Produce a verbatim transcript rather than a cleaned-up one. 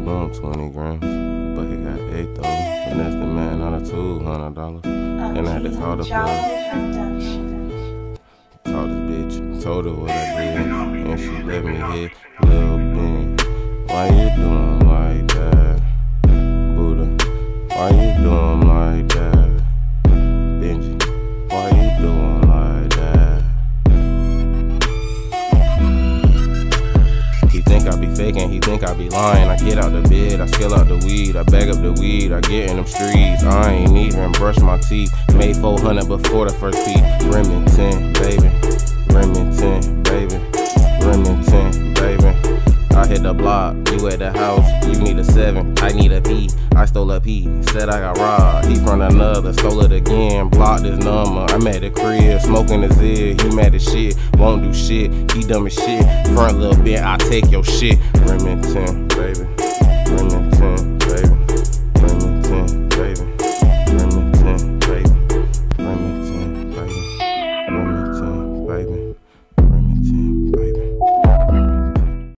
on twenty grams, but he got eight though. Finesse the man on a two hundred dollars. And I had to call the plug. Called this bitch, told her what I did, and she let me hit Lil Ben. Why you doing like that, Buddha? Why you doing like that, Benji? Why you doing like that? He think I be faking, he think I be lying. I get out the bed, I scale out the weed, I bag up the weed, I get in them streets. I ain't even brush my teeth. Made four hundred before the first beat. Remington, baby. Remington, baby. Remington, baby. I hit the block, you at the house, you need a seven, I need a P. I stole a P, said I got robbed. He from another, stole it again, blocked his number. I'm at the crib, smoking his ear, he mad as shit, won't do shit, he dumb as shit. Front little bit, I take your shit. Remington, baby.